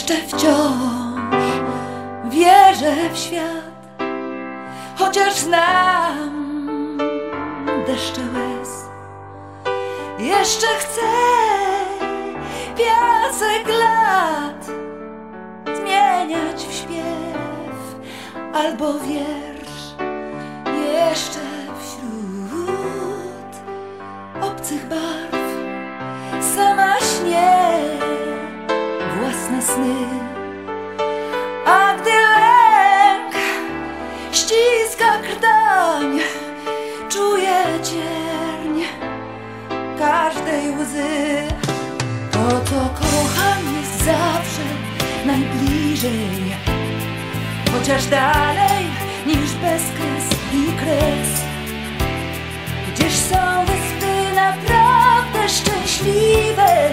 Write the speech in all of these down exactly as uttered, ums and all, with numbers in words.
Jeszcze wciąż wierzę w świat, chociaż znam deszcze łez. Jeszcze chcę piasek lat zmieniać w śpiew albo wiersz. Jeszcze wśród obcych barw sama śnię własne sny. A gdy lęk ściska krtań, czuję cierń każdej łzy. To, co kocham, jest zawsze najbliżej, chociaż dalej niż bezkres i kres. Gdzież są wyspy naprawdę szczęśliwe,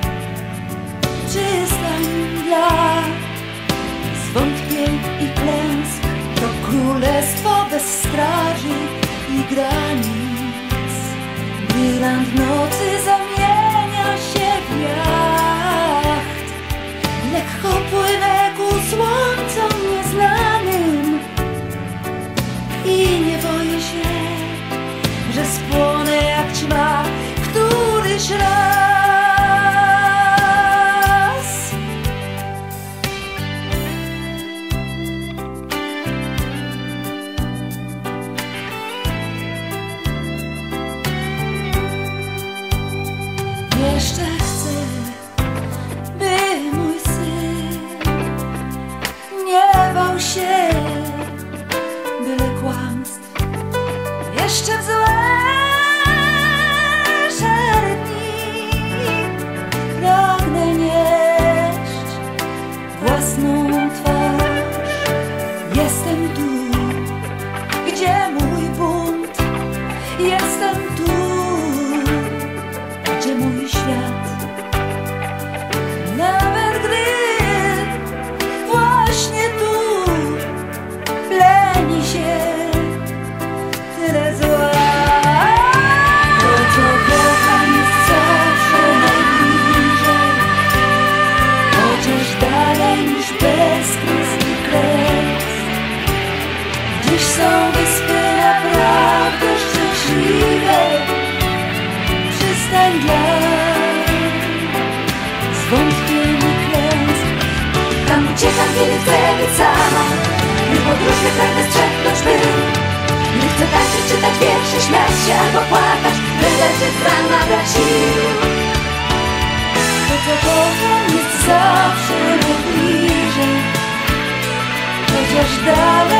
przystań dla zwątpień i klęsk. To królestwo bez straży i granic, gdy land nocy zamienia się w jacht. Lekko płynę ku słońcom nieznanym i nie boję się, że spłonę jak ćma któryś raz. Jeszcze chcę, by mój syn nie bał się byle kłamstw. Jeszcze w złe szare dni pragnę nieść własną twarz. Jestem tu, gdzie mój bunt, jestem tu, gdzie mój świat. Nawet gdy właśnie tu pleni się tyle zła. To, co kocham, jest zawsze najbliżej, chociaż dalej niż bezkres i kres. Gdzieś są wyspy naprawdę szczęśliwe, przystań dla zwątpień i klęsk. Tam uciekam, kiedy chcę być sama, gdy podróżny pragnę strzepnąć był. Gdy chcę tańczyć, czytać wiersze, śmiać się albo płakać, by leczyć z ran nabrać sił. To, co kocham, jest zawsze najbliżej, chociaż dalej